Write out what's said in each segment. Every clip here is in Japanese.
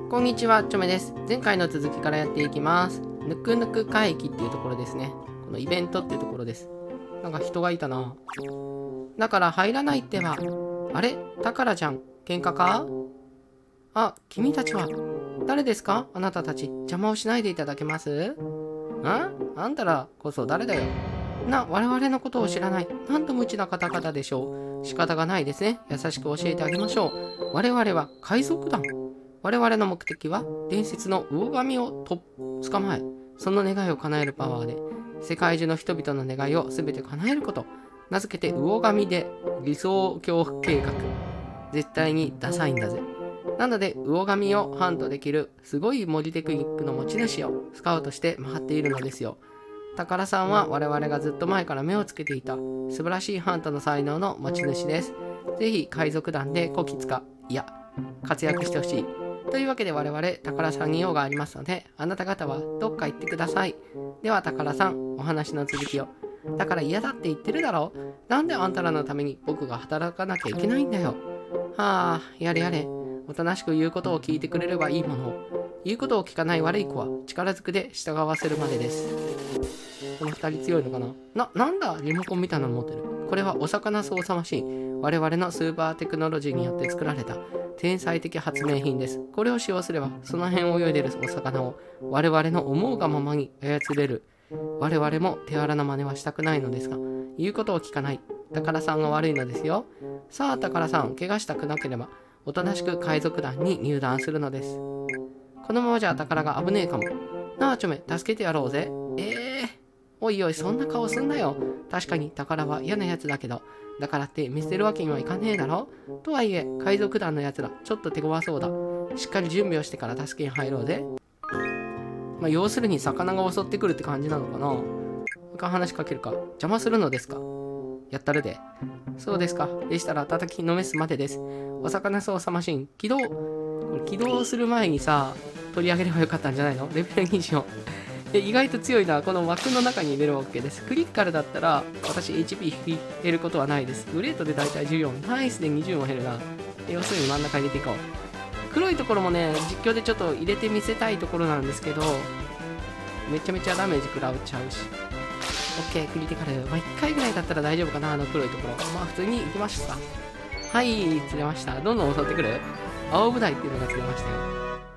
こんにちは、ちょめです。前回の続きからやっていきます。ぬくぬく会議っていうところですね。このイベントっていうところです。なんか人がいたな。だから入らないってば。あれタカラちゃん、喧嘩か？あ、君たちは。誰ですか？あなたたち、邪魔をしないでいただけます？あんたらこそ誰だよ。我々のことを知らない。なんと無知な方々でしょう。仕方がないですね。優しく教えてあげましょう。我々は海賊団。我々の目的は伝説の魚神を捕まえ、その願いを叶えるパワーで世界中の人々の願いを全て叶えること。名付けて魚神で理想郷計画。絶対にダサいんだぜ。なので魚神をハントできるすごい文字テクニックの持ち主をスカウトして回っているのですよ。宝さんは我々がずっと前から目をつけていた素晴らしいハントの才能の持ち主です。ぜひ海賊団でこき使活躍してほしい。というわけで我々宝さんに用がありますので、あなた方はどっか行ってください。では宝さん、お話の続きを。だから嫌だって言ってるだろ。なんであんたらのために僕が働かなきゃいけないんだよ。はあ、やれやれ。おとなしく言うことを聞いてくれればいいものを。言うことを聞かない悪い子は力ずくで従わせるまでです。この二人強いのかな。なんだリモコンみたいなの持ってる。これはお魚操作マシン。我々のスーパーテクノロジーによって作られた天才的発明品です。これを使用すれば、その辺を泳いでいるお魚を我々の思うがままに操れる。我々も手荒な真似はしたくないのですが、言うことを聞かない。宝さんが悪いのですよ。さあ、宝さん、怪我したくなければ、おとなしく海賊団に入団するのです。このままじゃ宝が危ねえかも。なあ、ちょめ、助けてやろうぜ。おいおい、そんな顔すんなよ。確かに宝は嫌なやつだけど、だからって見捨てるわけにはいかねえだろ。とはいえ、海賊団のやつら、ちょっと手強そうだ。しっかり準備をしてから助けに入ろうぜ。要するに魚が襲ってくるって感じなのかな。話しかけるか。邪魔するのですか？やったるで。そうですか。でしたら叩きのめすまでです。お魚操作マシン、起動。これ起動する前にさ、取り上げればよかったんじゃないの？レベル24。意外と強いな。この枠の中に入れる OK です。クリティカルだったら私 HP 減ることはないです。グレートでだいたい14。ナイスで20も減るな。要するに真ん中入れていこう。黒いところもね、実況でちょっと入れてみせたいところなんですけど、めちゃめちゃダメージ食らっちゃうし。OK、クリティカル。1回ぐらいだったら大丈夫かな、あの黒いところ。普通に行きました。はい、釣れました。どんどん襲ってくる。青ブダイっていうのが釣れましたよ。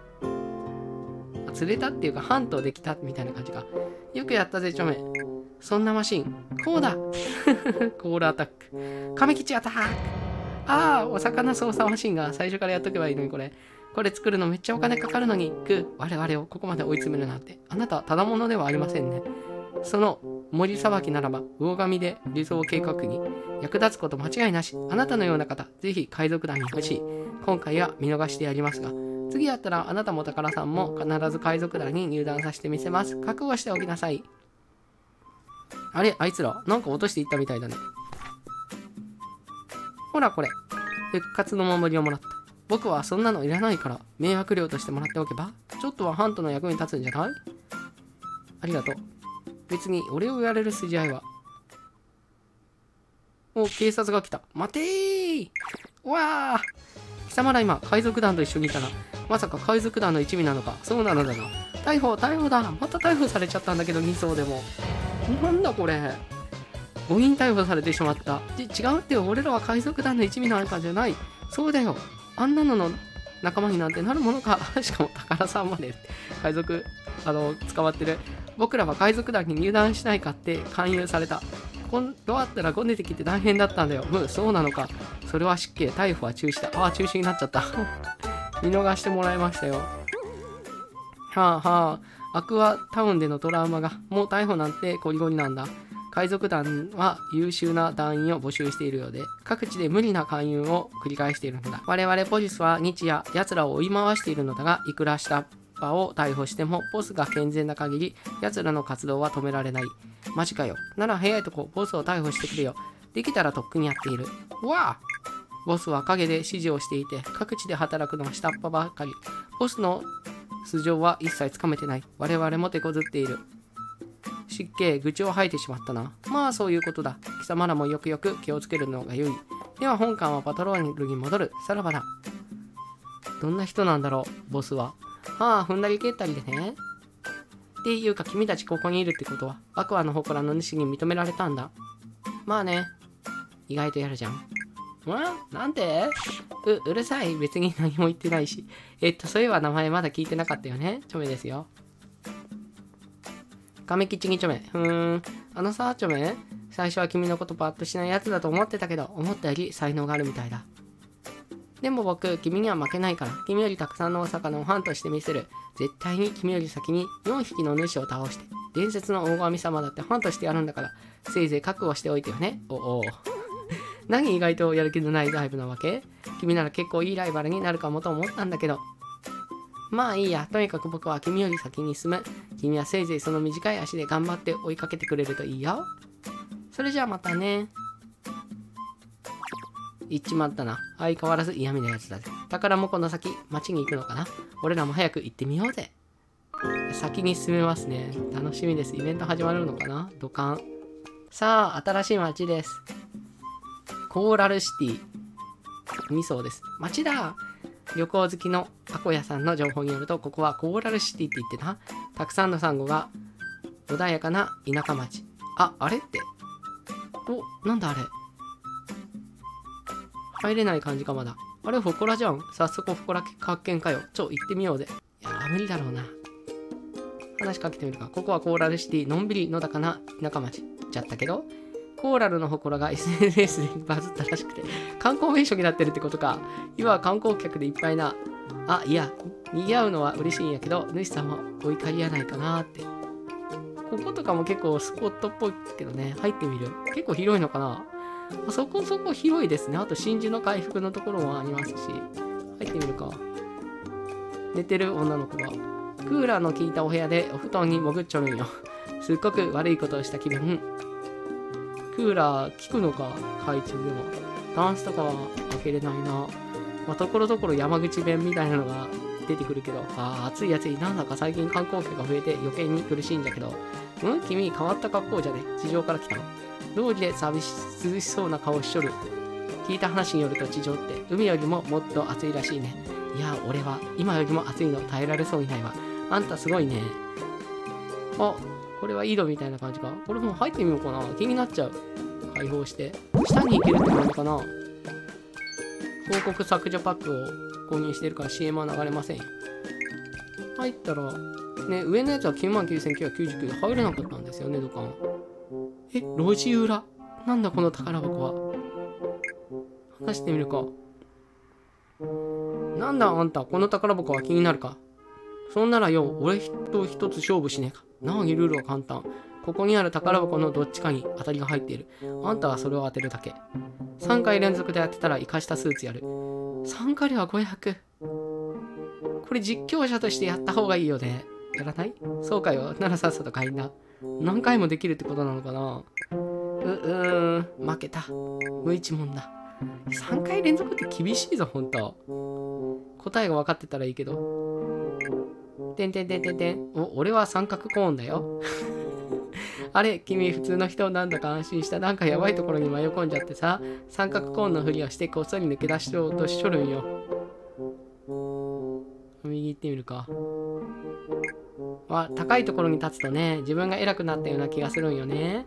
釣れたっていうか、ハントできたみたいな感じか。よくやったぜ、ちょめ。そんなマシン。こうだコールアタック。亀吉アタック。お魚操作マシンが最初からやっとけばいいのに、これ作るのめっちゃお金かかるのに、我々をここまで追い詰めるなんて。あなたはただものではありませんね。その森さばきならば、魚神で理想計画に役立つこと間違いなし。あなたのような方、ぜひ海賊団に欲しい。今回は見逃してやりますが、次やったらあなたも宝さんも必ず海賊団に入団させてみせます。覚悟しておきなさい。あれ、あいつら、なんか落としていったみたいだね。ほらこれ、復活の守りをもらった。僕はそんなのいらないから、迷惑料としてもらっておけば、ちょっとはハントの役に立つんじゃない？ありがとう。別に俺を言われる筋合いは。警察が来た。待てー！わあ！貴様ら今、海賊団と一緒にいたな。まさか海賊団の一味なのか。そうなのだな。逮捕だ。また逮捕されちゃったんだけど、2層でも。なんだこれ。5人逮捕されてしまった。違うってよ。俺らは海賊団の一味なんかじゃない。そうだよ。あんなのの仲間になんてなるものか。しかも宝さんまで海賊、捕まってる。僕らは海賊団に入団しないかって勧誘された。今度あったらゴネてきて大変だったんだよ。そうなのか。それは失敬。逮捕は中止だ。中止になっちゃった。見逃してもらいましたよ。アクアタウンでのトラウマが、もう逮捕なんてゴリゴリなんだ。海賊団は優秀な団員を募集しているようで、各地で無理な勧誘を繰り返しているんだ。我々ポリスは日夜奴らを追い回しているのだが、いくら下っ端を逮捕してもボスが健全な限り奴らの活動は止められない。マジかよ。なら早いとこボスを逮捕してくれよ。できたらとっくにやっている。ボスは陰で指示をしていて、各地で働くのは下っ端ばかり。ボスの素性は一切つかめてない。我々も手こずっている。失敬、愚痴を吐いてしまったな。そういうことだ。貴様らもよくよく気をつけるのが良い。では本艦はパトロールに戻る。さらばだ。 どんな人なんだろう、ボスは。はあ、踏んだり蹴ったりでね。っていうか、君たちここにいるってことは、アクアの祠の主に認められたんだ。まあね。意外とやるじゃん。なんてうるさい。別に何も言ってないし。そういえば名前まだ聞いてなかったよね。チョメですよ。亀吉にチョメ。あのさ、チョメ。最初は君のことパッとしないやつだと思ってたけど、思ったより才能があるみたいだ。でも僕、君には負けないから、君よりたくさんのお魚をハントしてみせる。絶対に君より先に4匹の主を倒して、伝説の大神様だってハントしてやるんだから、せいぜい覚悟しておいてよね。お。何意外とやる気のないタイプなわけ？君なら結構いいライバルになるかもと思ったんだけど。まあいいや、とにかく僕は君より先に進む。君はせいぜいその短い足で頑張って追いかけてくれるといいよ。それじゃあまたね。行っちまったな。相変わらず嫌味なやつだぜ。宝もこの先、町に行くのかな？俺らも早く行ってみようぜ。先に進めますね。楽しみです。イベント始まるのかな？ドカン。さあ、新しい町です。コーラルシティ。2層です。町だ！旅行好きのアコヤさんの情報によると、ここはコーラルシティって言ってな。たくさんのサンゴが穏やかな田舎町。あれって。なんだあれ。入れない感じかまだ。あれ、祠じゃん。早速祠発見かよ。行ってみようぜ。いや無理だろうな。話しかけてみるか。ここはコーラルシティ、のんびりのだかな田舎町。ちゃったけど、コーラルの祠が SNS でバズったらしくて、観光名所になってるってことか。今は観光客でいっぱいな。いや、賑わうのは嬉しいんやけど、主さんはお怒りやないかなって。こことかも結構スポットっぽいけどね。入ってみる。結構広いのかな。そこそこ広いですね。あと真珠の回復のところもありますし。入ってみるか。寝てる女の子が。クーラーの効いたお部屋でお布団に潜っちょるんよ。すっごく悪いことをした気分。クーラー効くのか、海中でも。タンスとかは開けれないな。ところどころ山口弁みたいなのが出てくるけど。暑い暑い。なんだか最近観光客が増えて余計に苦しいんだけど。君変わった格好じゃね。地上から来たの。道理で涼しそうな顔しとる。聞いた話によると地上って海よりももっと暑いらしいね。いや、俺は今よりも暑いの耐えられそうにないわ。あんたすごいね。これは井戸みたいな感じか。これもう入ってみようかな。気になっちゃう。開放して。下に行けるって感じかな。広告削除パックを購入してるから CM は流れませんよ。入ったら、ね、上のやつは 99,999 で入れなかったんですよね、土管。路地裏。なんだこの宝箱は。話してみるか。なんだあんた、この宝箱は気になるか。そんならよ、俺と一つ勝負しねえか。なにルールは簡単。ここにある宝箱のどっちかに当たりが入っている。あんたはそれを当てるだけ。3回連続で当てたら生かしたスーツやる。参加料は500。これ実況者としてやった方がいいよね。やらない？そうかよ。ならさっさと買いな。何回もできるってことなのかな。負けた。無一文だ。3回連続って厳しいぞ、ほんと。答えが分かってたらいいけど。俺は三角コーンだよ。あれ、君普通の人なんだか安心した。なんかやばいところに迷い込んじゃってさ、三角コーンのふりをしてこっそり抜け出しようとしとるんよ。右行ってみるか。高いところに立つとね、自分が偉くなったような気がするんよね。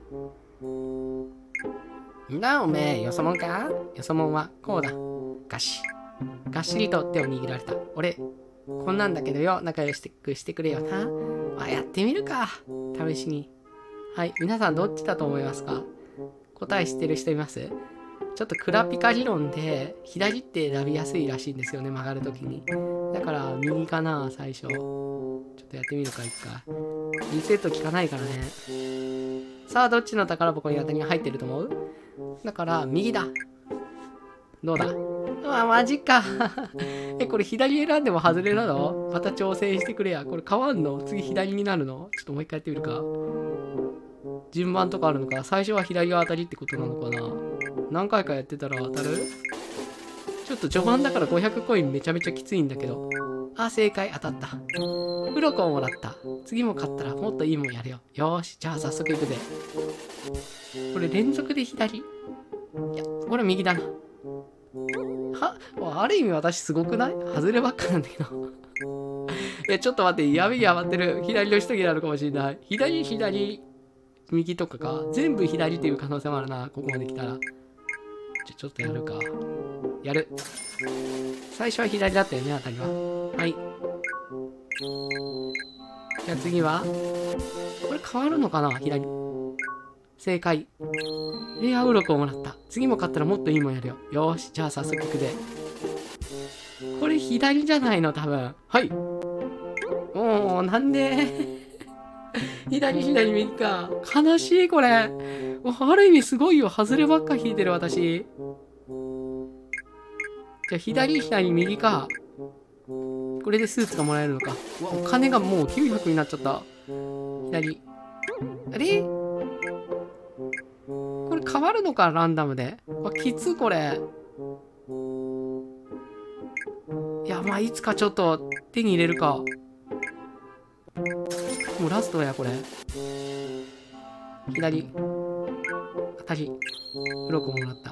んだおめえ、よそもんか？よそもんはこうだ。ガシ。がっしりと手を握られた。俺、こんなんだけどよ、仲良くしてくれよな。やってみるか。試しに。はい、皆さんどっちだと思いますか？答え知ってる人います？ちょっとクラピカ理論で、左って選びやすいらしいんですよね、曲がるときに。だから、右かな、最初。ちょっとやってみるか、一回。リセット効かないからね。さあ、どっちの宝箱に当たりが入ってると思う？だから、右だ。どうだ？マジか。これ左選んでも外れなの？また挑戦してくれや。これ変わんの？次左になるの？ちょっともう一回やってみるか。順番とかあるのか。最初は左が当たりってことなのかな。何回かやってたら当たる？ちょっと序盤だから500コインめちゃめちゃきついんだけど。正解、当たった。フロコンもらった。次も勝ったらもっといいもんやるよ。よーし、じゃあ早速行くぜ。これ連続で左？いや、これ右だな。 ある意味私すごくない？外ればっかなんだけど。いや、ちょっと待って、やべえ余ってる。左の人になるかもしれない。左、右とかか。全部左っていう可能性もあるな。ここまで来たら。ちょっとやるか。やる。最初は左だったよね、あたりは。はい。じゃあ次はこれ変わるのかな？左。正解。レアウロコをもらった。次も買ったらもっといいもんやるよ。よーし、じゃあ早速行くで。これ左じゃないの、多分。はい。おー、なんで左、右か。悲しい、これ。ある意味すごいよ。外ればっか引いてる、私。じゃあ左、右か。これでスーツがもらえるのか。うわ、お金がもう900になっちゃった。左。あれこれ変わるのか、ランダムで。きつ、これ。いや、まあ、いつかちょっと手に入れるか。もうラストや、これ。左。当たり。鱗もらった。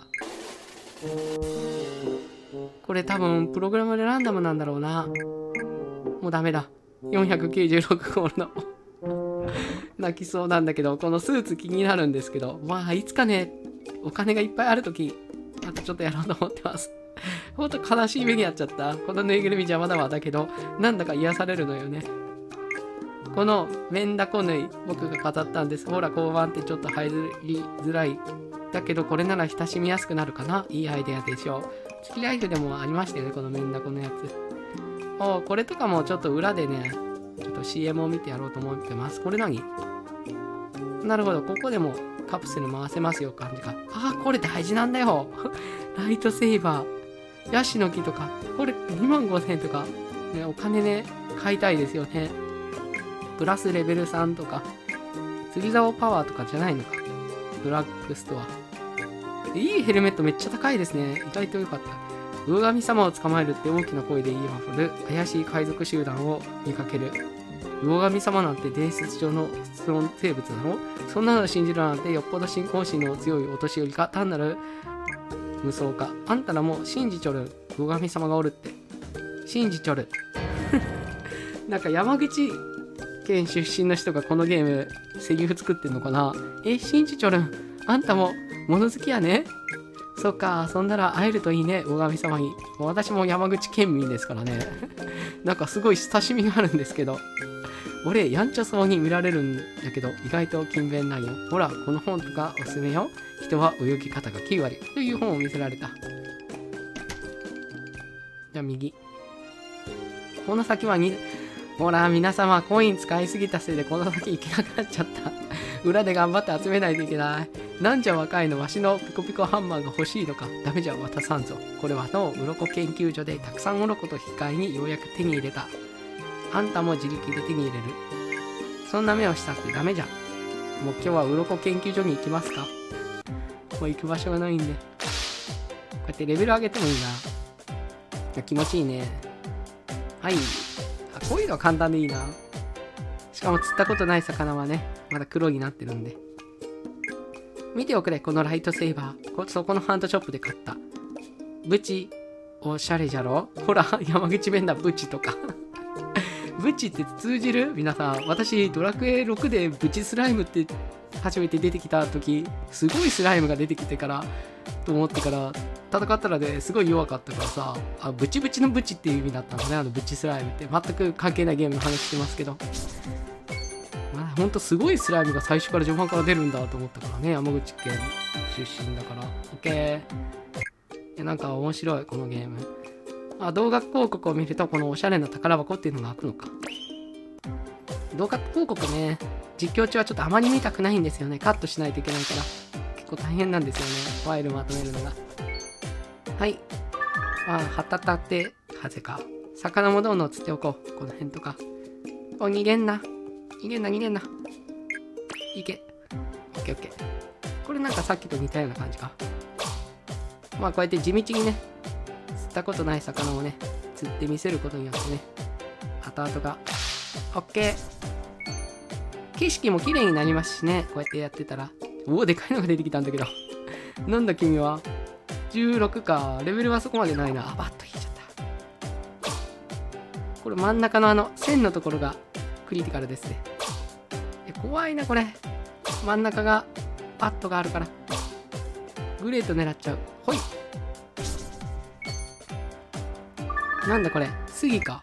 これ多分、プログラムでランダムなんだろうな。もうダメだ。496ゴールド。泣きそうなんだけど、このスーツ気になるんですけど、まあ、いつかね、お金がいっぱいあるとき、またちょっとやろうと思ってます。ほんと悲しい目に遭っちゃった。このぬいぐるみ邪魔だわ。だけど、なんだか癒されるのよね。このメンダコ縫い、僕が飾ったんです。ほら、交番ってちょっと入りづらい。だけど、これなら親しみやすくなるかな。いいアイデアでしょう。月ライフでもありましたよね、このメンダコのやつ。これとかもちょっと裏でね、ちょっと CM を見てやろうと思ってます。これ何？なるほど、ここでもカプセル回せますよ、感じか。これ大事なんだよ。ライトセーバー。ヤシの木とか。これ25000円とか。ね、お金ね、買いたいですよね。プラスレベル3とか。釣り竿パワーとかじゃないのか。ドラッグストア。いいヘルメットめっちゃ高いですね。意外と良かった。魚神様を捕まえるって大きな声で言いまくる怪しい海賊集団を見かける。魚神様なんて伝説上の質問生物だろ？そんなの信じるなんてよっぽど信仰心の強いお年寄りか単なる無双か。あんたらも信じちょる。魚神様がおるって。信じちょる。なんか山口県出身の人がこのゲームセリフ作ってんのかな。信じちょるん。あんたも物好きやね。そっか、そんなら会えるといいね、魚神様に。私も山口県民ですからね。なんかすごい親しみがあるんですけど。俺、やんちゃそうに見られるんだけど、意外と勤勉なんよ。ほら、この本とかおすすめよ。人は泳ぎ方が9割という本を見せられた。じゃあ右。この先はほら、皆様、コイン使いすぎたせいでこの先行けなくなっちゃった。裏で頑張って集めないといけない。なんじゃ若いの、わしのピコピコハンマーが欲しいのか。ダメじゃ渡さんぞ。これはの鱗研究所でたくさん鱗と引き換えにようやく手に入れた。あんたも自力で手に入れる。そんな目をしたってダメじゃん。もう今日は鱗研究所に行きますか。もう行く場所がないんで。こうやってレベル上げてもいいな。気持ちいいね。はい。こういうのは簡単でいいな。しかも釣ったことない魚はね、まだ黒になってるんで。見ておくれ、このライトセーバー。そこのハンドショップで買った。ブチ、おしゃれじゃろ？ほら、山口弁だ、ブチとか。ブチって通じる？皆さん。私、ドラクエ6でブチスライムって初めて出てきた時、すごいスライムが出てきてから、と思ってから、戦ったらね、すごい弱かったからさ、ブチブチのブチっていう意味だったのね、ブチスライムって。全く関係ないゲームの話してますけど。ほんとすごいスライムが最初から序盤から出るんだと思ったからね。山口県出身だから。OK。なんか面白い、このゲーム。動画広告を見ると、このおしゃれな宝箱っていうのが開くのか。動画広告ね、実況中はちょっとあまり見たくないんですよね。カットしないといけないから。結構大変なんですよね。ファイルまとめるのが。はい。旗立って風か。魚もどんどん釣っておこう。この辺とか。逃げんな。逃げんな。いけ。オッケー。これなんかさっきと似たような感じか。こうやって地道にね、釣ったことない魚をね、釣ってみせることによってね、後々が、オッケー。景色も綺麗になりますしね、こうやってやってたら。でかいのが出てきたんだけど。なんだ君は。16か。レベルはそこまでないな。バッと引いこれ真ん中の線のところがクリティカルですね。怖いな、これ。真ん中がパットがあるから。グレート狙っちゃう。ほい。なんだこれ、杉か。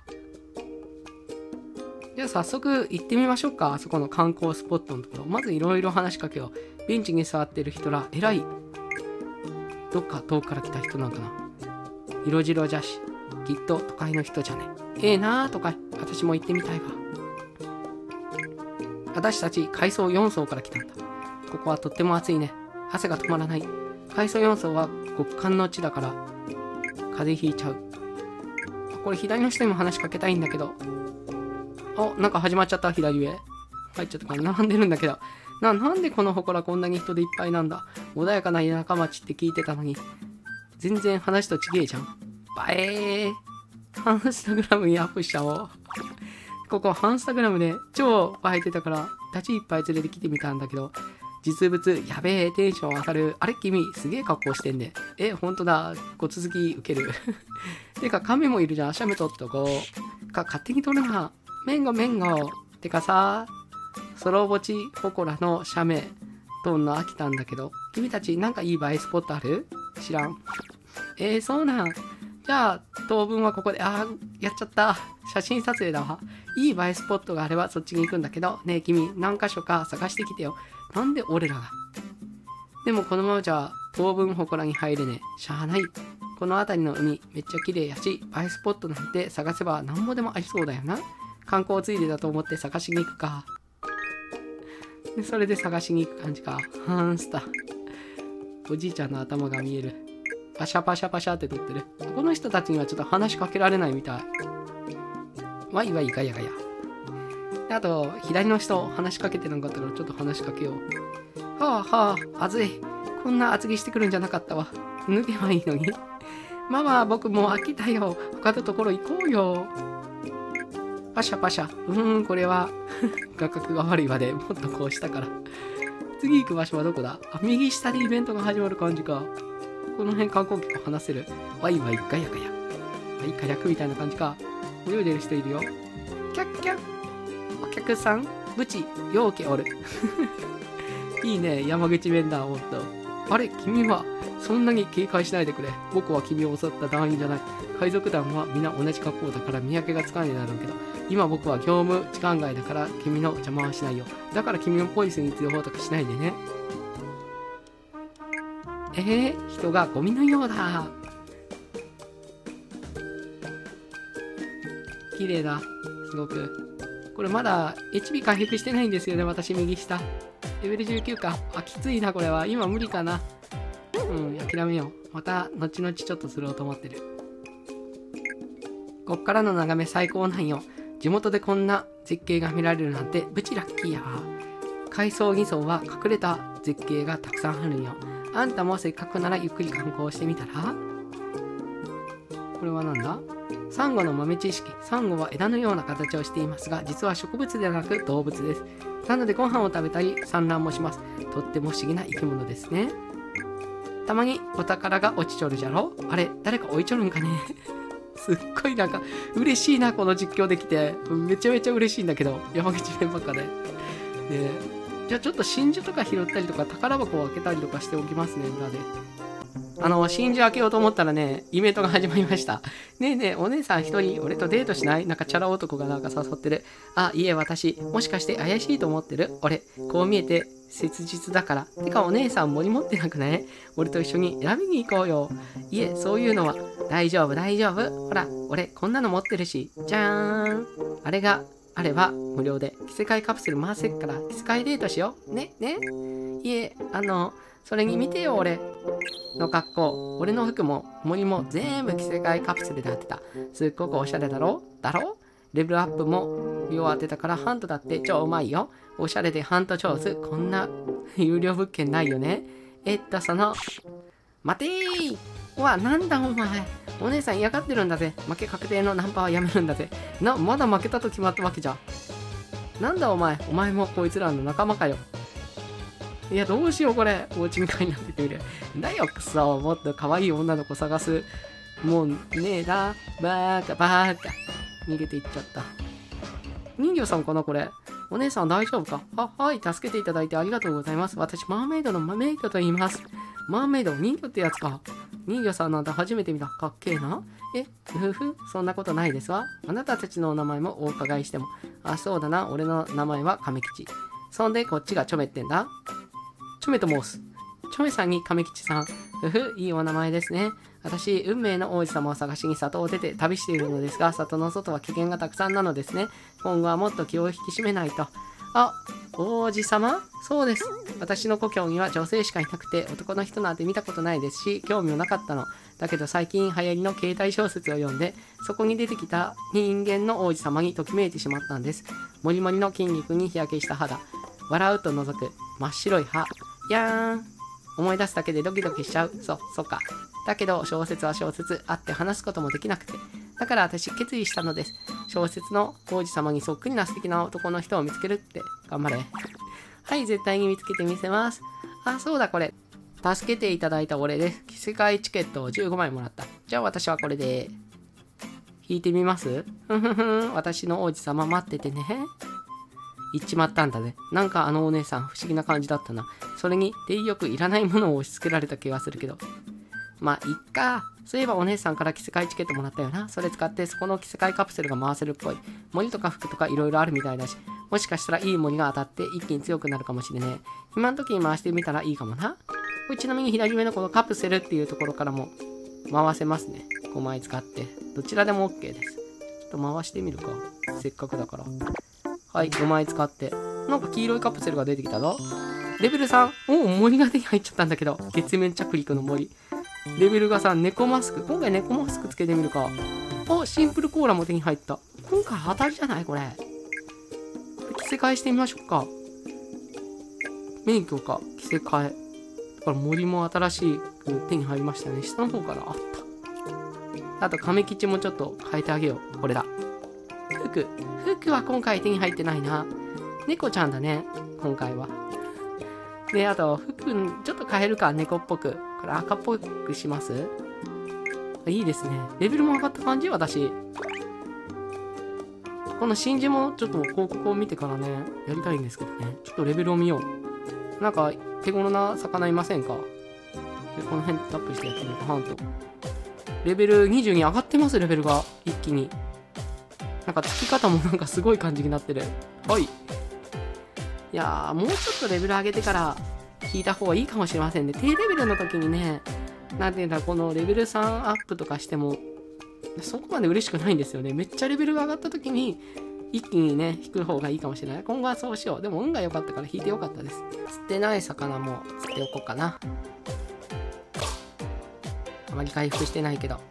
じゃあ早速行ってみましょうか。あそこの観光スポットのところ。まずいろいろ話しかけよう。ベンチに座ってる人ら、偉い。どっか遠くから来た人なんかな。色白じゃし、きっと都会の人じゃね。ええなあ、都会。私も行ってみたいわ。私たち階層4層から来たんだ。ここはとっても暑いね。汗が止まらない。階層4層は極寒の地だから風邪ひいちゃう。これ左の人にも話しかけたいんだけど。あ、なんか始まっちゃった。左上入っちゃったから並んでるんだけど、なんでこの祠こんなに人でいっぱいなんだ。穏やかな田舎町って聞いてたのに全然話と違えじゃん。バエー。ハンスタグラムにアップしちゃおう。ここハンスタグラムで超映えてたから立ちいっぱい連れてきてみたんだけど、実物やべえ、テンション上がる。あれ君すげえ格好してんね。ほんとだ。ご続き受ける。てか亀もいるじゃん。写メ撮っとこう。勝手に撮るな。メンゴ。てかさ、ソロ墓地祠の写メ撮んの飽きたんだけど、君たちなんかいい映えスポットある？知らん。そうなん。じゃあ当分はここで。やっちゃった。写真撮影だわ。いい映えスポットがあればそっちに行くんだけど、ねえ君何箇所か探してきてよ。なんで俺らが。でもこのままじゃ当分祠に入れねえ。しゃあない。この辺りの海めっちゃ綺麗やし、映えスポットなんて探せば何もでもありそうだよな。観光ついでだと思って探しに行くか。でそれで探しに行く感じか。ハンスタ。おじいちゃんの頭が見える。パシャパシャパシャって撮ってる。この人たちにはちょっと話しかけられないみたい。わいわいガヤガヤ。であと左の人話しかけてなかったからちょっと話しかけよう。はあ暑い。こんな厚着してくるんじゃなかったわ。脱げばいいのに。ママ僕もう飽きたよ。他のところ行こうよ。パシャパシャ。これは画角が悪いわで、もっとこうしたから。次行く場所はどこだ？右下でイベントが始まる感じか。この辺観光客話せる。ワイワイガヤガヤ。はい、火薬みたいな感じか。泳いでる人いるよ。キャッキャッ。お客さんブチ、陽気おる。いいね、山口弁だ、ほんと。あれ、君は、そんなに警戒しないでくれ。僕は君を襲った団員じゃない。海賊団は皆同じ格好だから見分けがつかないだろうけど、今僕は業務時間外だから君の邪魔はしないよ。だから君のポリスに通報とかしないでね。人がゴミのようだ。綺麗だ。すごく。これまだ HP 回復してないんですよね、私右下。レベル19か。きついな、これは。今無理かな。諦めよう。また、後々ちょっとすると思ってる。こっからの眺め最高なんよ。地元でこんな絶景が見られるなんて、ブチラッキーやわ。階層2層は隠れた絶景がたくさんあるんよ。あんたもせっかくならゆっくり観光してみたら？これはなんだ？サンゴの豆知識。サンゴは枝のような形をしていますが、実は植物ではなく動物です。なのでご飯を食べたり産卵もします。とっても不思議な生き物ですね。たまにお宝が落ちちょるじゃろ？あれ、誰か置いちょるんかね。すっごいなんか嬉しいな、この実況できて。めちゃめちゃ嬉しいんだけど、山口弁ばっかで。じゃあちょっと真珠とか拾ったりとか宝箱を開けたりとかしておきますね、裏で。真珠開けようと思ったらね、イベントが始まりました。ねえねえ、お姉さん一人、俺とデートしない？なんかチャラ男がなんか誘ってる。いえ、私、もしかして怪しいと思ってる？俺、こう見えて切実だから。てかお姉さん森持ってなくない？俺と一緒に選びに行こうよ。いえ、そういうのは。大丈夫、大丈夫。ほら、俺、こんなの持ってるし。じゃーん。あれがあれば無料で着せ替えカプセル回せっから着せ替えデートしよう。ね。いえ、それに見てよ、俺の格好。俺の服も森も全部着せ替えカプセルで当てた。すっごくおしゃれだろ？レベルアップも秒当てたからハントだって超うまいよ。おしゃれでハント上手。こんな有料物件ないよね。待てー。なんだお前。お姉さん嫌がってるんだぜ。負け確定のナンパはやめるんだぜ。まだ負けたと決まったわけじゃ。なんだお前。お前もこいつらの仲間かよ。いや、どうしようこれ。大ちんかになっててみる。だよ、くそ。もっと可愛い女の子探す。もうねえな。バーカ。 逃げていっちゃった。人魚さんかなこれ。お姉さん大丈夫か？はい、助けていただいてありがとうございます。私、マーメイドのマメイドと言います。マーメイド、人魚ってやつか。人魚さんなんて初めて見た。かっけえな。そんなことないですわ。あなたたちのお名前もお伺いしても。そうだな。俺の名前は亀吉。そんで、こっちがチョメってんだ。チョメと申す。チョメさんに亀吉さん。いいお名前ですね。私、運命の王子様を探しに里を出て旅しているのですが、里の外は危険がたくさんなのですね。今後はもっと気を引き締めないと。王子様？そうです。私の故郷には女性しかいなくて、男の人なんて見たことないですし、興味もなかったの。だけど最近流行りの携帯小説を読んで、そこに出てきた人間の王子様にときめいてしまったんです。モリモリの筋肉に日焼けした肌。笑うと覗く真っ白い歯。やーん。思い出すだけでドキドキしちゃう。そうか。だけど小説は小説、会って話すこともできなくて。だから私決意したのです。小説の王子様にそっくりな素敵な男の人を見つけるって。頑張れ。はい、絶対に見つけてみせます。そうだこれ。助けていただいたお礼です。世界チケットを15枚もらった。じゃあ私はこれで。引いてみます？私の王子様待っててね。言っちまったんだね。なんかあのお姉さん不思議な感じだったな。それに、手よくいらないものを押し付けられた気がするけど。まあ、いっか。そういえばお姉さんから着せ替えチケットもらったよな。それ使ってそこの着せ替えカプセルが回せるっぽい。森とか服とかいろいろあるみたいだし、もしかしたらいい森が当たって一気に強くなるかもしれねえ。暇の時に回してみたらいいかもな。これちなみに左上のこのカプセルっていうところからも回せますね。5枚使って。どちらでも OK です。ちょっと回してみるか。せっかくだから。はい、5枚使って。なんか黄色いカプセルが出てきたぞ。レベル3。森が手に入っちゃったんだけど。月面着陸の森。レベルが3、猫マスク。今回猫マスクつけてみるか。シンプルコーラも手に入った。今回当たりじゃないこれ。着せ替えしてみましょうか。免許か。着せ替え。だから森も新しく手に入りましたね。下の方からあった。あと、亀吉もちょっと変えてあげよう。これだ。服は今回手に入ってないな。猫ちゃんだね。今回は。で、あと、服、ちょっと変えるか。猫っぽく。これ赤っぽくします？いいですね。レベルも上がった感じ私。この真珠もちょっと広告を見てからね、やりたいんですけどね。ちょっとレベルを見よう。なんか、手頃な魚いませんか？でこの辺タップしてやってみると、ハント。レベル20に上がってます、レベルが。一気に。なんか、つき方もなんかすごい感じになってる。はい。いやー、もうちょっとレベル上げてから引いた方がいいかもしれませんね。低レベルの時にね、なんていうんだ、このレベル3アップとかしても、そこまで嬉しくないんですよね。めっちゃレベルが上がった時に、一気にね、引く方がいいかもしれない。今後はそうしよう。でも運が良かったから引いて良かったです。釣ってない魚も釣っておこうかな。あまり回復してないけど。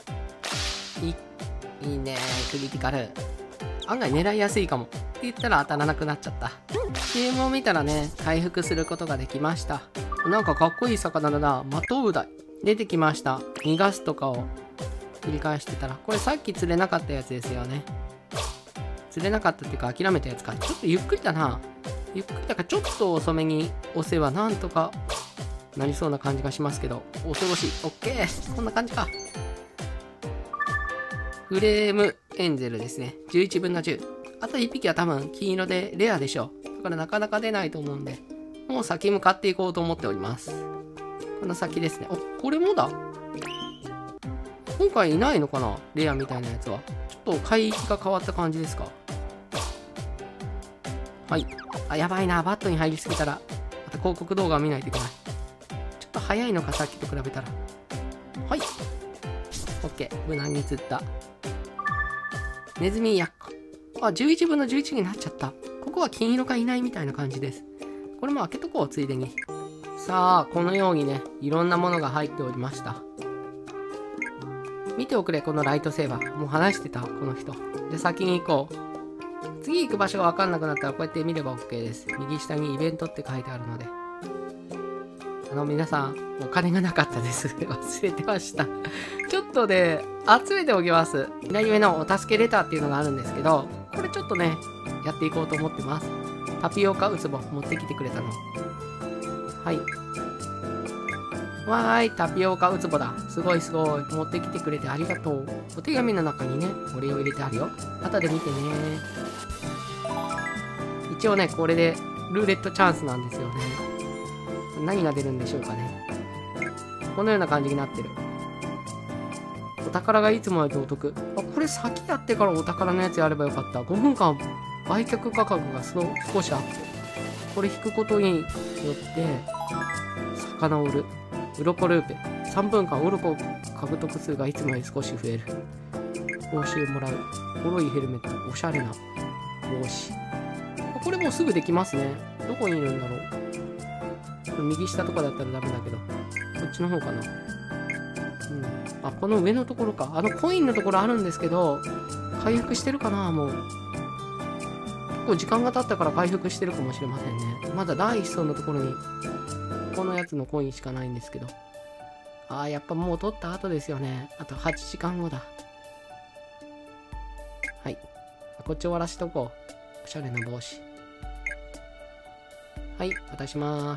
いいね、クリティカル。案外狙いやすいかも。って言ったら当たらなくなっちゃった。CM を見たらね、回復することができました。なんかかっこいい魚だな。マトウダイ。出てきました。逃がすとかを繰り返してたら。これさっき釣れなかったやつですよね。釣れなかったっていうか諦めたやつか。ちょっとゆっくりだな。ゆっくりだからちょっと遅めに押せばなんとかなりそうな感じがしますけど。恐ろしい。オッケー。こんな感じか。フレームエンゼルですね。11分の10。あと1匹は多分金色でレアでしょう。だからなかなか出ないと思うんで、もう先向かっていこうと思っております。この先ですね。これもだ。今回いないのかなレアみたいなやつは。ちょっと海域が変わった感じですか。はい。やばいな。バットに入りすぎたら、また広告動画を見ないといけない。ちょっと早いのか、さっきと比べたら。はい。OK。無難に釣った。ネズミやっこ。11分の11になっちゃった。ここは金色がいないみたいな感じです。これも開けとこう、ついでに。さあ、このようにね、いろんなものが入っておりました。見ておくれ、このライトセーバー。もう話してた、この人。で、先に行こう。次行く場所がわかんなくなったら、こうやって見れば OK です。右下にイベントって書いてあるので。皆さん、お金がなかったです。忘れてました。ちょっとね、集めておきます。左上のお助けレターっていうのがあるんですけど、これちょっとね、やっていこうと思ってます。タピオカウツボ持ってきてくれたの。はい。 わーい、タピオカウツボだ。すごいすごい。持ってきてくれてありがとう。お手紙の中にね、お礼を入れてあるよ。後で見てね。一応ね、これでルーレットチャンスなんですよね。何が出るんでしょうかね。このような感じになってる。お宝がいつもよりお得。あ、これ先やってからお宝のやつやればよかった。5分間売却価格が少しアップ。これ引くことによって魚を売る。鱗ルーペ。3分間鱗獲得数がいつもより少し増える。報酬もらう。ボロいヘルメット。おしゃれな帽子。これもうすぐできますね。どこにいるんだろう。右下とかだったらダメだけど。こっちの方かな。あ、この上のところか。コインのところあるんですけど、回復してるかな、もう。結構時間が経ったから回復してるかもしれませんね。まだ第1層のところに、このやつのコインしかないんですけど。ああ、やっぱもう取った後ですよね。あと8時間後だ。はい。こっち終わらしとこう。おしゃれな帽子。はい、渡します。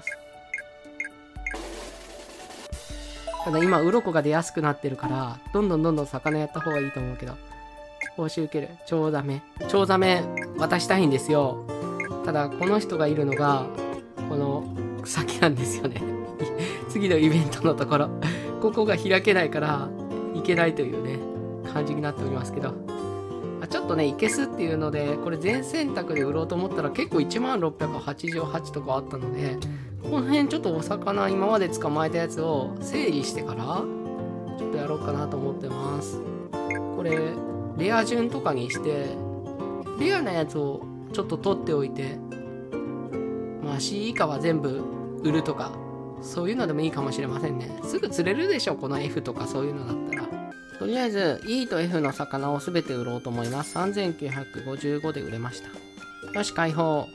ただ今、鱗が出やすくなってるから、どんどん魚やった方がいいと思うけど。報酬受ける。チョウザメ。チョウザメ渡したいんですよ。ただ、この人がいるのが、この先なんですよね。次のイベントのところ。ここが開けないから、行けないというね、感じになっておりますけど。ちょっとね、いけすっていうので、これ全選択で売ろうと思ったら結構1688とかあったので、この辺ちょっとお魚今まで捕まえたやつを整理してから、ちょっとやろうかなと思ってます。これ、レア順とかにして、レアなやつをちょっと取っておいて、まあ C 以下は全部売るとか、そういうのでもいいかもしれませんね。すぐ釣れるでしょ、この F とかそういうのだったら。とりあえず E と F の魚を全て売ろうと思います。3955で売れました。よし、解放。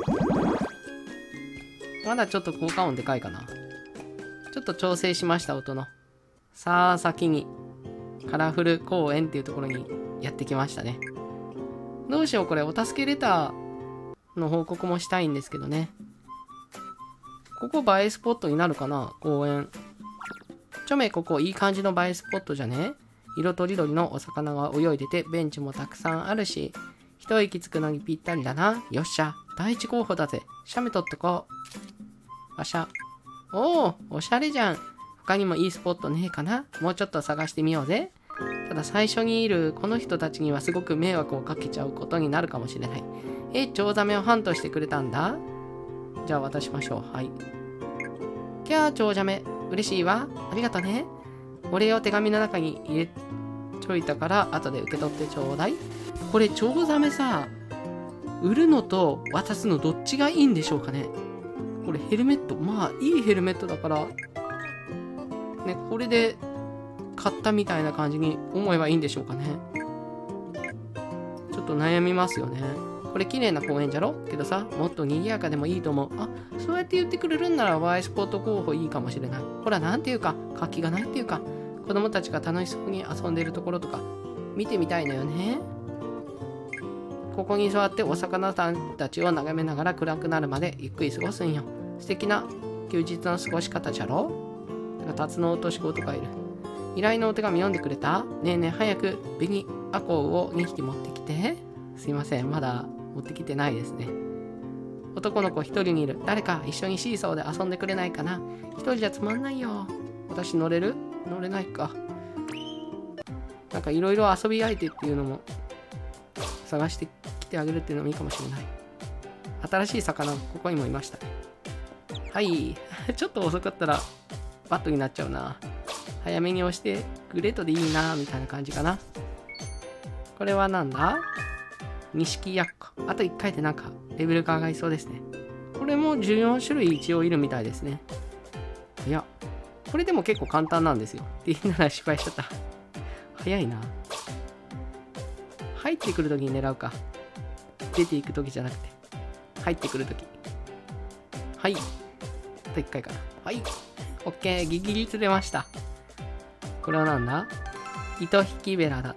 まだちょっと効果音でかいかな。ちょっと調整しました、音の。さあ、先にカラフル公園っていうところにやってきましたね。どうしよう、これお助けレターの報告もしたいんですけどね。ここ映えスポットになるかな、公園。ちょめ、ここいい感じの映えスポットじゃね？色とりどりのお魚が泳いでて、ベンチもたくさんあるし、一息つくのにぴったりだな。よっしゃ、第一候補だぜ。写メ撮っとこう。わしゃ。おお、おしゃれじゃん。他にもいいスポットねえかな？もうちょっと探してみようぜ。ただ最初にいるこの人たちにはすごく迷惑をかけちゃうことになるかもしれない。チョウザメをハントしてくれたんだ。じゃあ渡しましょう。はい。キャー、チョウザメ。嬉しいわ。ありがとね。お礼を手紙の中に入れちょいたから後で受け取ってちょうだい。これチョウザメさ、売るのと渡すのどっちがいいんでしょうかね。これヘルメット、まあいいヘルメットだからね、これで買ったみたいな感じに思えばいいんでしょうかね。ちょっと悩みますよね。これ綺麗な公園じゃろけどさ、もっと賑やかでもいいと思う。あ、そうやって言ってくれるんなら Y スポット候補いいかもしれない。ほら、なんていうか活気がないっていうか、子供たちが楽しそうに遊んでるところとか見てみたいのよね。ここに座ってお魚さんたちを眺めながら暗くなるまでゆっくり過ごすんよ。素敵な休日の過ごし方じゃろ。タツノオトシゴとかいる。依頼のお手紙読んでくれた？ねえねえ、早く紅アコウを2匹持ってきて。すいません、まだ持ってきてないですね。男の子一人にいる。誰か一緒にシーソーで遊んでくれないかな。一人じゃつまんないよ。私乗れる？乗れないか。なんかいろいろ遊び相手っていうのも探してきてあげるっていうのもいいかもしれない。新しい魚、ここにもいました。はい。ちょっと遅かったらバットになっちゃうな。早めに押してグレートでいいなみたいな感じかな。これはなんだ？錦やっこ。あと1回でなんかレベルが上がりそうですね。これも14種類一応いるみたいですね。いや、これでも結構簡単なんですよ。って言いながら失敗しちゃった。早いな。入ってくるときに狙うか。出ていくときじゃなくて。入ってくるとき。はい。あと1回かな。はい。オッケー。ギリギリ釣れました。これはなんだ？糸引きベラだって。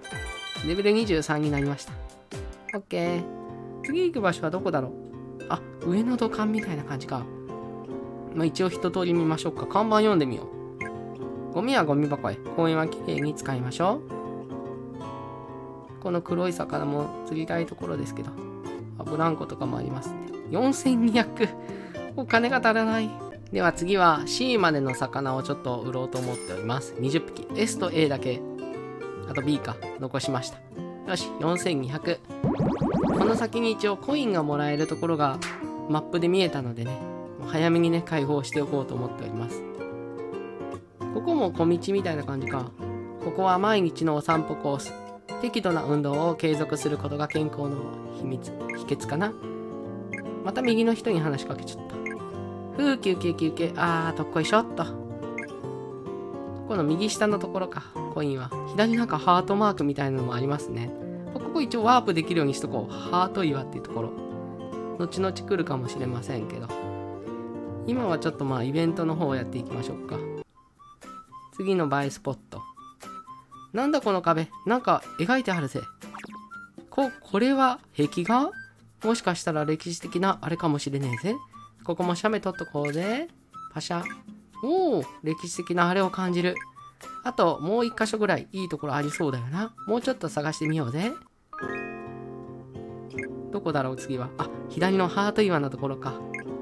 レベル23になりました。オッケー。次行く場所はどこだろう？あ、上の土管みたいな感じか。 まあ、一応一通り見ましょうか。看板読んでみよう。ゴミはゴミ箱へ。公園はきれいに使いましょう。この黒い魚も釣りたいところですけど。ブランコとかもありますね。4200。お金が足らない。では次は C までの魚をちょっと売ろうと思っております。20匹。S と A だけ。あと B か。残しました。よし、4200。この先に一応コインがもらえるところがマップで見えたのでね。早めにね、開放しておこうと思っております。ここも小道みたいな感じか。ここは毎日のお散歩コース。適度な運動を継続することが健康の秘訣かな。また右の人に話しかけちゃった。休憩休憩。どっこいしょっと。この右下のところか、コインは。左なんかハートマークみたいなのもありますね。ここ一応ワープできるようにしとこう。ハート岩っていうところ。後々来るかもしれませんけど。今はちょっとまあイベントの方をやっていきましょうか。次の映えスポット。なんだこの壁。なんか描いてあるぜ。これは壁画？もしかしたら歴史的なあれかもしれねえぜ。ここも写メ撮っとこうぜ。パシャ。おお、歴史的なあれを感じる。あともう一箇所ぐらいいいところありそうだよな。もうちょっと探してみようぜ。どこだろう次は。左のハート岩のところか。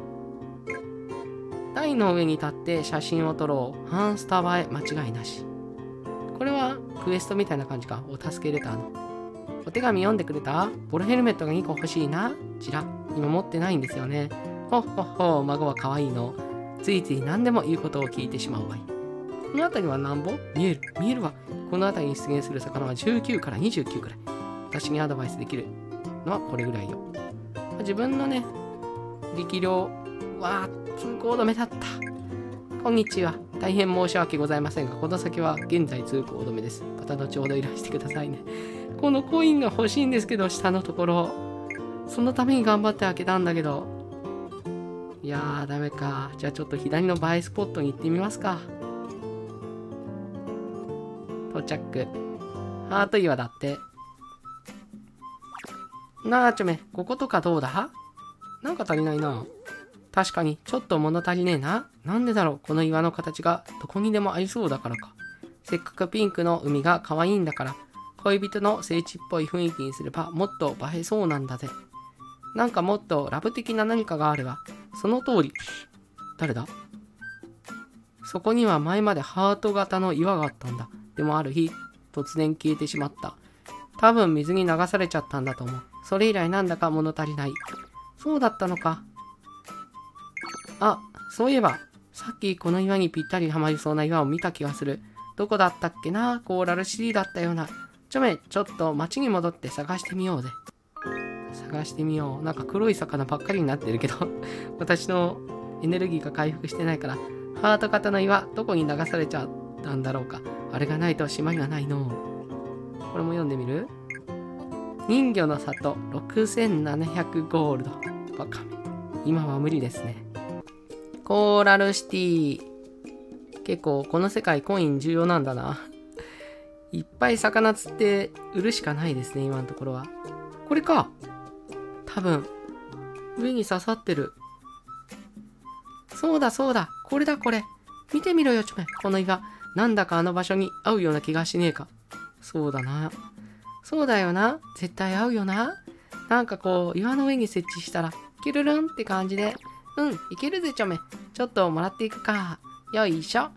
台の上に立って写真を撮ろう。ハンスタ映え間違いなし。これはクエストみたいな感じか。お助けレターの。お手紙読んでくれた？ボロヘルメットが2個欲しいな。ちら。今持ってないんですよね。ほっほっほ、孫は可愛いの。ついつい何でも言うことを聞いてしまうわい。この辺りはなんぼ？見えるわ。この辺りに出現する魚は19から29くらい。私にアドバイスできるのはこれぐらいよ。自分のね、力量は通行止めだった。こんにちは。大変申し訳ございませんが、この先は現在通行止めです。また後ほどいらしてくださいね。このコインが欲しいんですけど、下のところ。そのために頑張って開けたんだけど。いやー、ダメか。じゃあちょっと左の映えスポットに行ってみますか。到着。ハート岩だって。なあ、ちょめ、こことかどうだ？なんか足りないな。確かに、ちょっと物足りねえな。なんでだろう、この岩の形がどこにでもありそうだからか。せっかくピンクの海が可愛いんだから、恋人の聖地っぽい雰囲気にすればもっと映えそうなんだぜ。なんかもっとラブ的な何かがあれば、その通り。誰だ？そこには前までハート型の岩があったんだ。でもある日、突然消えてしまった。多分水に流されちゃったんだと思う。それ以来なんだか物足りない。そうだったのか。そういえば、さっきこの岩にぴったりはまりそうな岩を見た気がする。どこだったっけな？コーラルシティだったような。ちょっと町に戻って探してみようぜ。探してみよう。なんか黒い魚ばっかりになってるけど、私のエネルギーが回復してないから、ハート型の岩、どこに流されちゃったんだろうか。あれがないと島にはないの。これも読んでみる？人魚の里、6700ゴールド。バカめ。今は無理ですね。コーラルシティ。結構この世界コイン重要なんだな。いっぱい魚釣って売るしかないですね、今のところは。これか。多分、上に刺さってる。そうだ。これだ、これ。見てみろよ、この岩。なんだかあの場所に合うような気がしねえか。そうだな。そうだよな。絶対合うよな。なんかこう、岩の上に設置したら、キュルルンって感じで。いけるぜ、ちょっともらっていくか。よいしょ。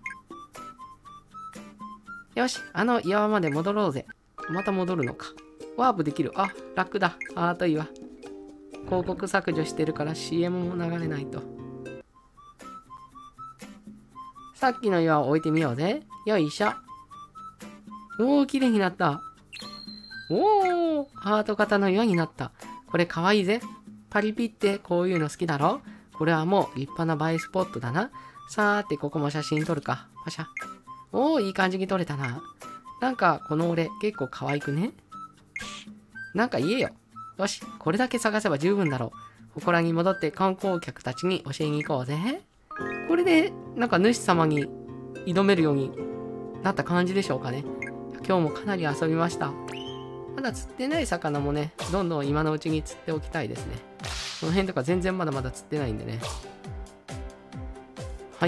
よし、あの岩まで戻ろうぜ。また戻るのか。ワープできる。楽だ。ハート岩。広告削除してるから CM も流れないと。さっきの岩を置いてみようぜ。よいしょ。おー、綺麗になった。おー、ハート型の岩になった。これかわいいぜ。パリピってこういうの好きだろ？これはもう立派な映えスポットだな。さーて、ここも写真撮るか。パシャ。おー、いい感じに撮れたな。なんか、この俺、結構可愛くね？なんか言えよ。よし、これだけ探せば十分だろう。祠に戻って観光客たちに教えに行こうぜ。これで、なんか主様に挑めるようになった感じでしょうかね。今日もかなり遊びました。まだ釣ってない魚もね、どんどん今のうちに釣っておきたいですね。この辺とか全然まだまだ釣ってないんでね。 はい。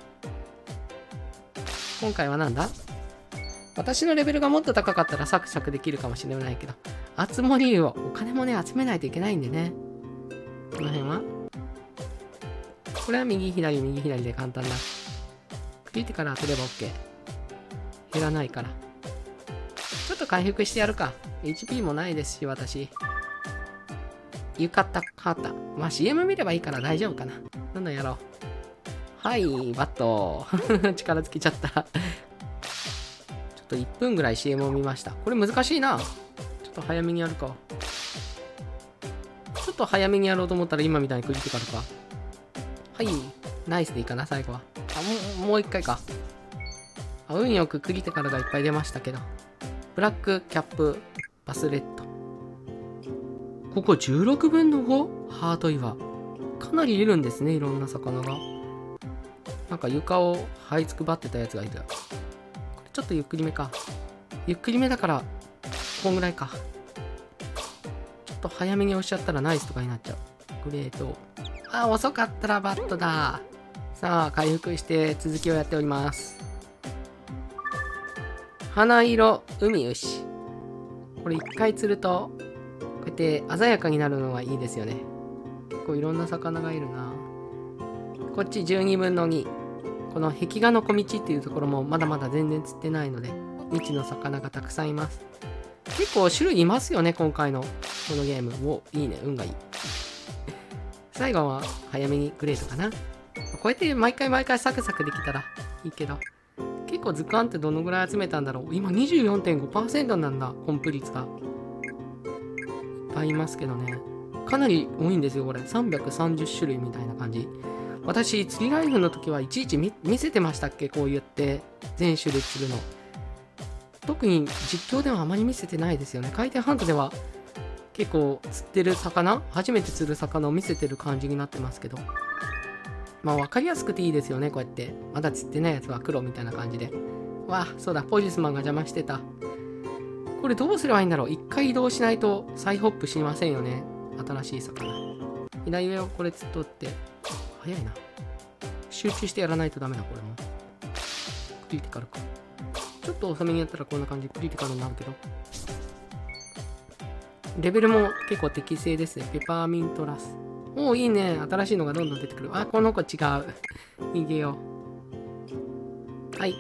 今回はなんだ？私のレベルがもっと高かったらサクサクできるかもしれないけど、熱盛をお金もね、集めないといけないんでね。この辺はこれは右左右左で簡単だ。クリティカル当てれば OK。減らないから。ちょっと回復してやるか。HP もないですし、私。浴衣変わった。まあ CM 見ればいいから大丈夫かな。どんどんやろう。はい、バット。力尽きちゃった。ちょっと1分ぐらい CM を見ました。これ難しいな。ちょっと早めにやるか。ちょっと早めにやろうと思ったら今みたいにクリティカルか。はい。ナイスでいいかな、最後は。もう一回か。運よくクリティカルがいっぱい出ましたけど。ブラックキャップバスレット。ここ16分の 5？ ハート岩。かなりいるんですね、いろんな魚が。なんか床を這いつくばってたやつがいた。これちょっとゆっくりめか。ゆっくりめだから、こんぐらいか。ちょっと早めに押しちゃったらナイスとかになっちゃう。グレート。あ、遅かったらバットだ。さあ、回復して続きをやっております。花色海牛。これ一回釣ると、こうやって鮮やかになるのがいいですよね。結構いろんな魚がいるな。こっち12分の2。この壁画の小道っていうところもまだまだ全然釣ってないので、未知の魚がたくさんいます。結構種類いますよね、今回のこのゲーム。お、いいね、運がいい。最後は早めにグレートかな。こうやって毎回毎回サクサクできたらいいけど、結構図鑑ってどのぐらい集めたんだろう。今 24.5% なんだ、コンプ率が。いっぱいいますけどね。かなり多いんですよ、これ。330種類みたいな感じ。私、釣りライフの時はいちいち見せてましたっけ？こう言って、全種類釣るの。特に実況ではあまり見せてないですよね。回転ハントでは結構釣ってる魚、初めて釣る魚を見せてる感じになってますけど。まあ分かりやすくていいですよね、こうやって。まだ釣ってないやつは黒みたいな感じで。わあ、そうだ、ポジスマンが邪魔してた。これどうすればいいんだろう。一回移動しないと再ホップしませんよね。新しい魚。左上をこれ釣っとって。早いな。集中してやらないとダメだ、これも。クリティカルか。ちょっと遅めにやったらこんな感じ、クリティカルになるけど。レベルも結構適正ですね。ペパーミントラス。おお、いいね。新しいのがどんどん出てくる。あ、この子違う。逃げよう。はい。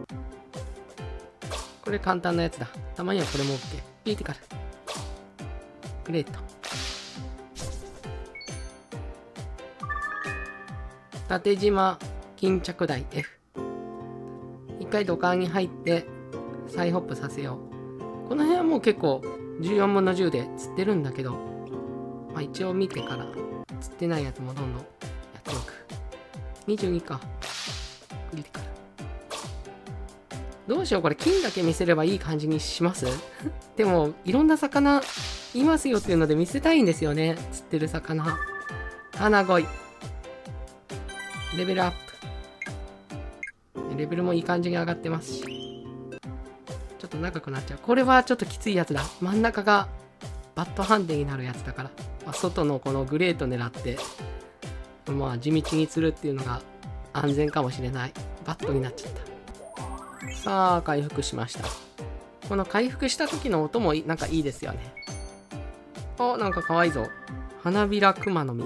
これ簡単なやつだ。たまにはこれも OK。クリティカル。グレート。縦縞巾着台 F。一回土管に入って再ホップさせよう。この辺はもう結構14分の10で釣ってるんだけど、まあ一応見てから釣ってないやつもどんどんやっておく。22か。クリティカル。どうしよう、これ金だけ見せればいい感じにしますでもいろんな魚いますよっていうので見せたいんですよね。釣ってる魚。花鯉。レベルアップ。レベルもいい感じに上がってますし。ちょっと長くなっちゃう。これはちょっときついやつだ。真ん中がバットハンデになるやつだから。まあ、外のこのグレート狙って、まあ地道に釣るっていうのが安全かもしれない。バットになっちゃった。さあ、回復しました。この回復した時の音もなんかいいですよね。お、なんかかわいいぞ。花びら熊の実。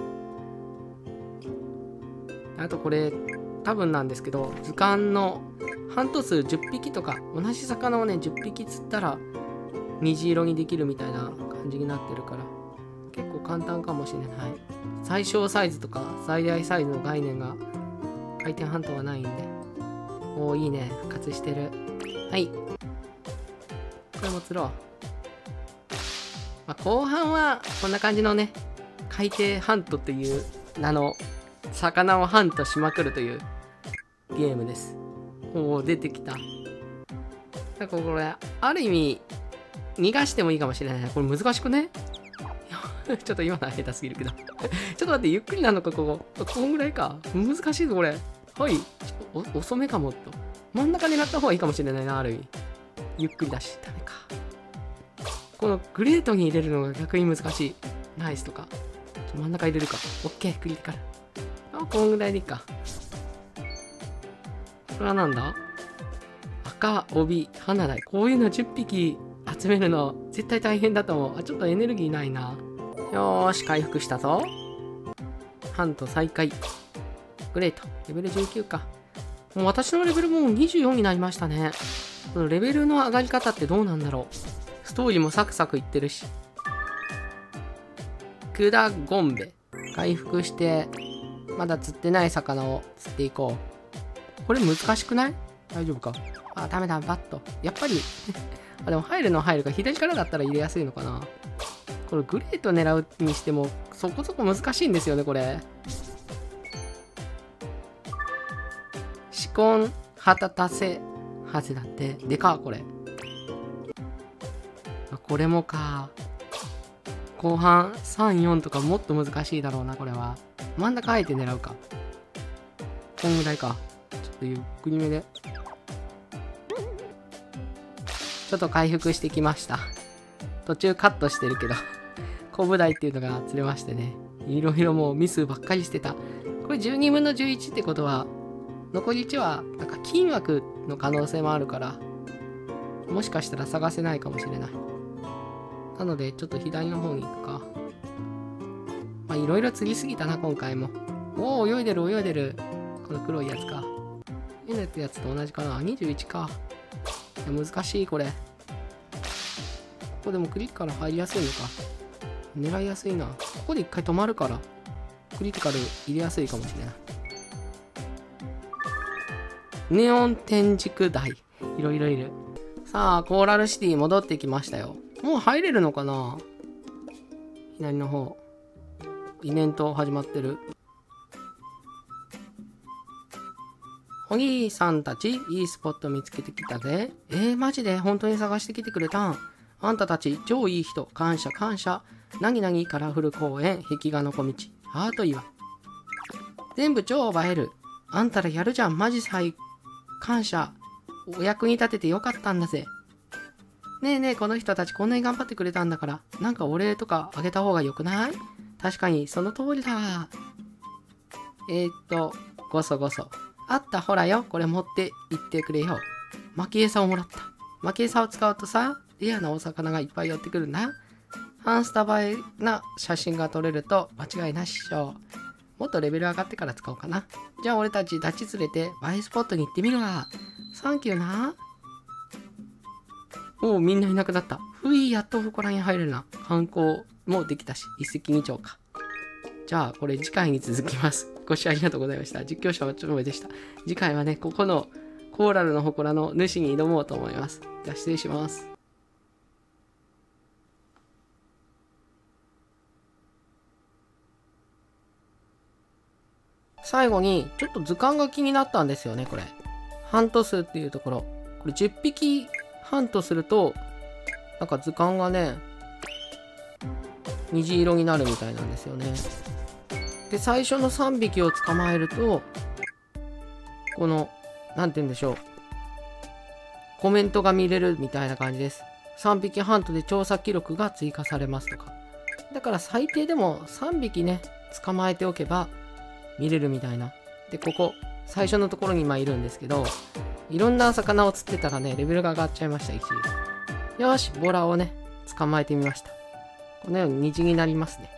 あとこれ多分なんですけど、図鑑のハント数10匹とか、同じ魚をね10匹釣ったら虹色にできるみたいな感じになってるから、結構簡単かもしれない。最小サイズとか最大サイズの概念が回転ハントはないんで。おー、いいね、復活してる。はい、これも釣ろう。まあ、後半はこんな感じのね、海底ハントっていう名の魚をハントしまくるというゲームです。おお、出てきた。なんかこれ、ある意味、逃がしてもいいかもしれない。これ難しくねちょっと今のは下手すぎるけどちょっと待って、ゆっくりなのか、こんぐらいか。難しいぞ、これ。はい。ちょっと遅めかもっと。真ん中狙った方がいいかもしれないな、ある意味。ゆっくりだし、ダメか。このグレートに入れるのが逆に難しい。ナイスとか。真ん中入れるか。オッケー、クリティカル。あ、こんぐらいでいいか。 これはなんだ？赤帯花鯛。こういうの10匹集めるの絶対大変だと思う。ちょっとエネルギーないな。よーし、回復したぞ。ハント再開。グレート。レベル19か。もう私のレベルも24になりましたね。このレベルの上がり方ってどうなんだろう。ストーリーもサクサクいってるし。クダゴンベ。回復して、まだ釣ってない魚を釣っていこう。これ難しくない？大丈夫か？ダメだ、バット。やっぱりでも入るの入るか。左からだったら入れやすいのかな。これグレート狙うにしても、そこそこ難しいんですよね、これ。シコン、ハタタセ、ハゼだって。でか、これ。これもか。後半3、4とかもっと難しいだろうな、これは。真ん中あえて狙うか。こんぐらいか。ちょっとゆっくりめで。ちょっと回復してきました。途中カットしてるけど、コブダイっていうのが釣れましてね。いろいろもうミスばっかりしてた。これ12分の11ってことは、残り1は、なんか金枠の可能性もあるから、もしかしたら探せないかもしれない。なので、ちょっと左の方に行くか。いろいろ釣りすぎたな、今回も。おお、泳いでる、泳いでる。この黒いやつか。N ってやつと同じかな。21か。いや、難しい、これ。ここでもクリティカル入りやすいのか。狙いやすいな。ここで一回止まるから、クリティカル入れやすいかもしれない。ネオン天竺台。いろいろいる。さあ、コーラルシティ戻ってきましたよ。もう入れるのかな？左の方。イベント始まってる。お兄さんたち、いいスポット見つけてきたぜ。マジで本当に探してきてくれたん？あんたたち、超いい人。感謝感謝。なぎなぎカラフル公園、壁画の小道。ハート岩。全部超映える。あんたらやるじゃん。マジ感謝。お役に立ててよかったんだぜ。ねえねえ、この人たちこんなに頑張ってくれたんだから、なんかお礼とかあげた方がよくない？確かに、その通りだ。ごそごそ。あった、ほらよ。これ持って行ってくれよ。巻き餌をもらった。巻き餌を使うとさ、レアなお魚がいっぱい寄ってくるんだ。ハンスタ映えな写真が撮れると間違いなしっしょ。もっとレベル上がってから使おうかな。じゃあ俺たち立ち連れて映えスポットに行ってみるわ。サンキューな。おお、みんないなくなった。ふい、やっとここらに入れるな。観光もできたし、一石二鳥か。じゃあ、これ次回に続きます。ご視聴ありがとうございました。実況者はちょめでした。次回はね、ここのコーラルの祠の主に挑もうと思います。じゃあ、失礼します。最後に、ちょっと図鑑が気になったんですよね、これ。ハント数っていうところ。これ10匹ハントすると、なんか図鑑がね、虹色になるみたいなんですよね。で、最初の3匹を捕まえると、この、なんて言うんでしょう。コメントが見れるみたいな感じです。3匹ハントで調査記録が追加されますとか。だから最低でも3匹ね、捕まえておけば見れるみたいな。で、ここ、最初のところに今いるんですけど、いろんな魚を釣ってたらね、レベルが上がっちゃいました、一時。よし、ボラをね、捕まえてみました。このように虹になりますね。